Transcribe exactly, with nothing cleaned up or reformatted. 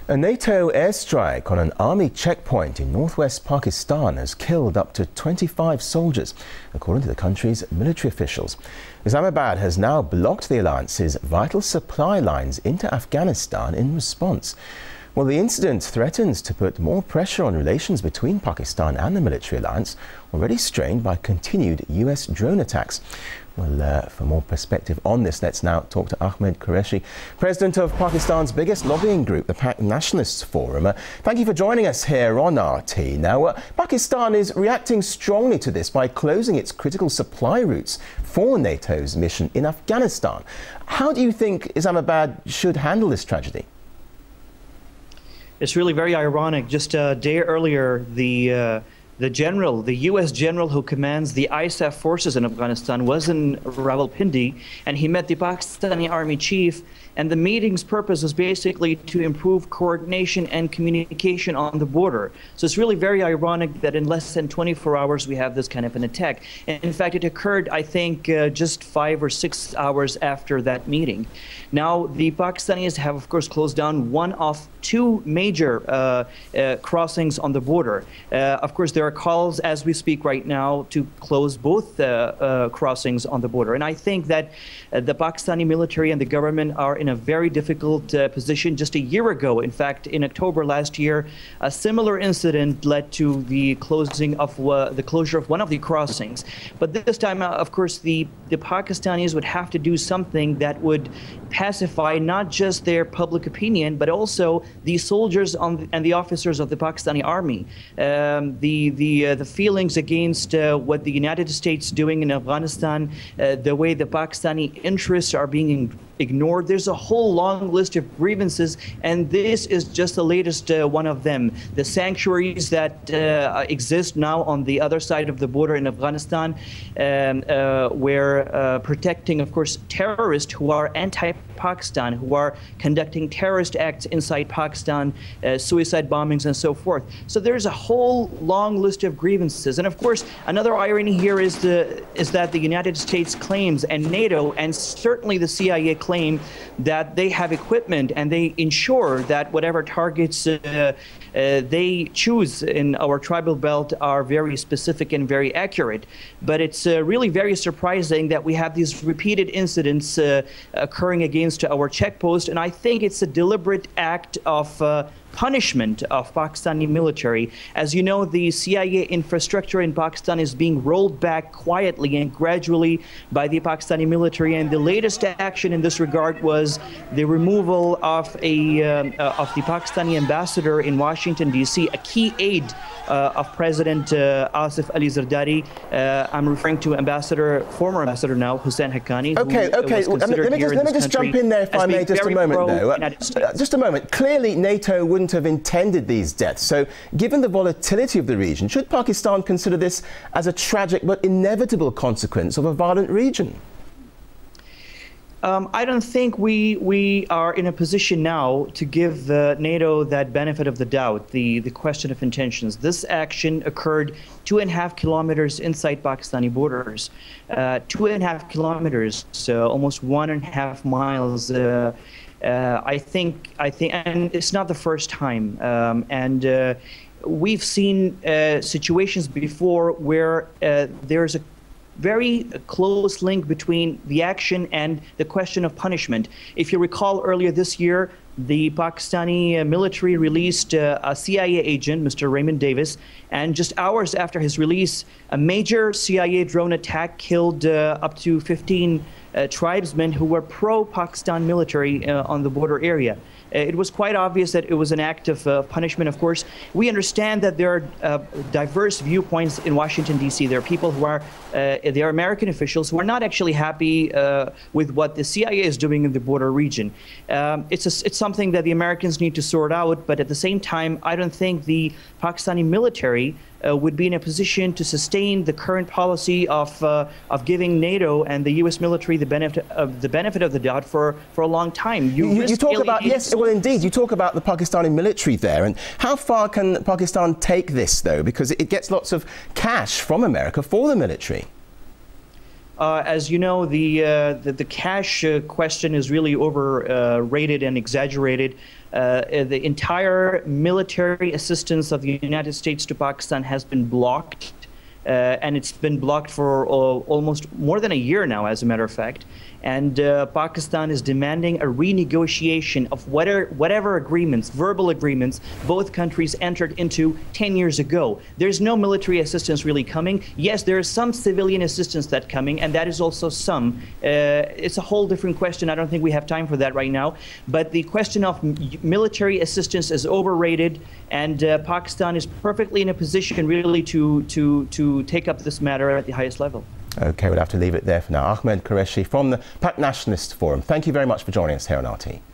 A NATO airstrike on an army checkpoint in northwest Pakistan has killed up to twenty-five soldiers, according to the country's military officials. Islamabad has now blocked the alliance's vital supply lines into Afghanistan in response. Well, the incident threatens to put more pressure on relations between Pakistan and the military alliance, already strained by continued U S drone attacks. Well, uh, for more perspective on this, let's now talk to Ahmed Qureshi, president of Pakistan's biggest lobbying group, the Pak Nationalists Forum. Uh, thank you for joining us here on R T. Now, uh, Pakistan is reacting strongly to this by closing its critical supply routes for NATO's mission in Afghanistan. How do you think Islamabad should handle this tragedy? It's really very ironic. Just a day earlier, the uh, the general, the U S general who commands the I S A F forces in Afghanistan was in Rawalpindi, and he met the Pakistani army chief. And the meeting's purpose is basically to improve coordination and communication on the border. So it's really very ironic that in less than twenty-four hours we have this kind of an attack. And in fact, it occurred, I think, uh, just five or six hours after that meeting. Now, the Pakistanis have, of course, closed down one of two major uh, uh, crossings on the border. Uh, of course, there are calls as we speak right now to close both uh, uh, crossings on the border. And I think that uh, the Pakistani military and the government are in a very difficult uh, position. Just a year ago, in fact, in October last year, a similar incident led to the closing of uh, the closure of one of the crossings. But this time, uh, of course, the, the Pakistanis would have to do something that would pacify not just their public opinion, but also the soldiers on the, and the officers of the Pakistani army. Um, the the uh, the feelings against uh, what the United States doing in Afghanistan, uh, the way the Pakistani interests are being ignored. There's a whole long list of grievances, and this is just the latest uh, one of them. The sanctuaries that uh, exist now on the other side of the border in Afghanistan, um, uh, where uh, protecting, of course, terrorists who are anti-Pakistan, who are conducting terrorist acts inside Pakistan, uh, suicide bombings, and so forth. So there's a whole long list of grievances. And of course, another irony here is the is that the United States claims, and NATO, and certainly the C I A claim that they have equipment and they ensure that whatever targets uh, uh, they choose in our tribal belt are very specific and very accurate. But it's uh, really very surprising that we have these repeated incidents uh, occurring against our checkpost, and I think it's a deliberate act of uh, punishment of Pakistani military. As you know, the C I A infrastructure in Pakistan is being rolled back quietly and gradually by the Pakistani military, and the latest action in this regard was the removal of a uh, uh, of the Pakistani ambassador in Washington, D C, a key aide uh, of President uh, Asif Ali Zardari. Uh, I'm referring to Ambassador, former Ambassador now, Hussein Haqqani. Okay, okay. Well, let me, let me just, let me just jump in there, if I may, just a moment, though. Uh, just a moment. Clearly, NATO wouldn't have intended these deaths. So, given the volatility of the region, should Pakistan consider this as a tragic but inevitable consequence of a violent region? Um, I don't think we we are in a position now to give uh, NATO that benefit of the doubt, the, the question of intentions. This action occurred two and a half kilometers inside Pakistani borders. Uh, two and a half kilometers, so almost one and a half miles. Uh, uh, I think, I think, and it's not the first time. Um, and uh, we've seen uh, situations before where uh, there's a very close link between the action and the question of punishment. If you recall, earlier this year, the Pakistani military released uh, a C I A agent, Mister Raymond Davis, and just hours after his release, a major C I A drone attack killed uh, up to fifteen uh, tribesmen who were pro-Pakistan military uh, on the border area. It was quite obvious that it was an act of uh, punishment. Of course, we understand that there are uh, diverse viewpoints in Washington, D C There are people who are, uh, there are American officials who are not actually happy uh, with what the C I A is doing in the border region. Um, it's, a, it's something that the Americans need to sort out, but at the same time, I don't think the Pakistani military Uh, would be in a position to sustain the current policy of uh, of giving NATO and the U S military the benefit of the benefit of the doubt for for a long time. You, you, you talk about yes, well, indeed, you talk about the Pakistani military there, and how far can Pakistan take this though? Because it gets lots of cash from America for the military. Uh, as you know, the, uh, the, the cash uh, question is really overrated uh, and exaggerated. Uh, the entire military assistance of the United States to Pakistan has been blocked, uh, and it's been blocked for uh, almost more than a year now, as a matter of fact. And uh, Pakistan is demanding a renegotiation of whatever, whatever agreements, verbal agreements, both countries entered into ten years ago. There's no military assistance really coming. Yes, there is some civilian assistance that's coming, and that is also some. Uh, it's a whole different question. I don't think we have time for that right now. But the question of military assistance is overrated, and uh, Pakistan is perfectly in a position really to, to, to take up this matter at the highest level. OK, we'll have to leave it there for now. Ahmed Qureshi from the Pak Nationalist Forum, thank you very much for joining us here on R T.